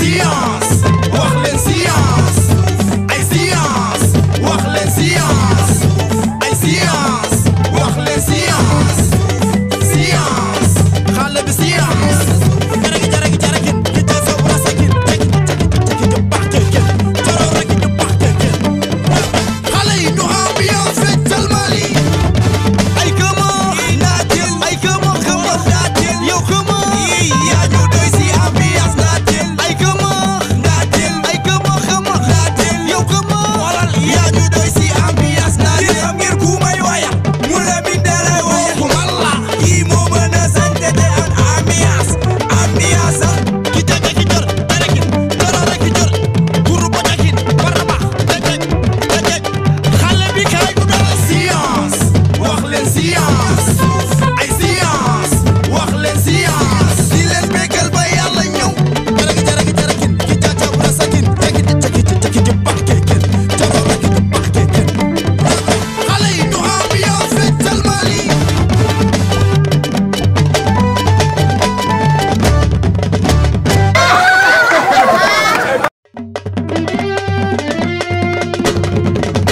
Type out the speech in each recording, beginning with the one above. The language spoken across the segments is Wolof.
science wax leen science ay science wax leen science ay science wax leen science science xale bi science jaragi jaragin ki jël sa brasakin ceki ñu baax keke joro rek ñu baax keke xale yi ñu ambiance feccal Mali ay këma naatil ay këma naatil yow këma yaa ñu doy si ambiance naatil ay këma naatil ay këma naatil yow këma walal yaa ñu doy si ambiance naatil xam ngeen ku may waya mu la min dalay waya ku malla kii moo mën a sante te an ambiance ki jage ki jor terekin joro rek ki jor guru bo jakin baraba degeg xale bi kaay ñu dara science wax leen science ay science wax leen science di leen bégal ba yàlla ñëw jaragi jarakin ki jaja brasakin ceki ju baax keken joro rek ju baax keken xale yi ñu ambiance feccal Mali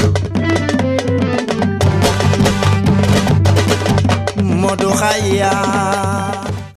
Modou Khaya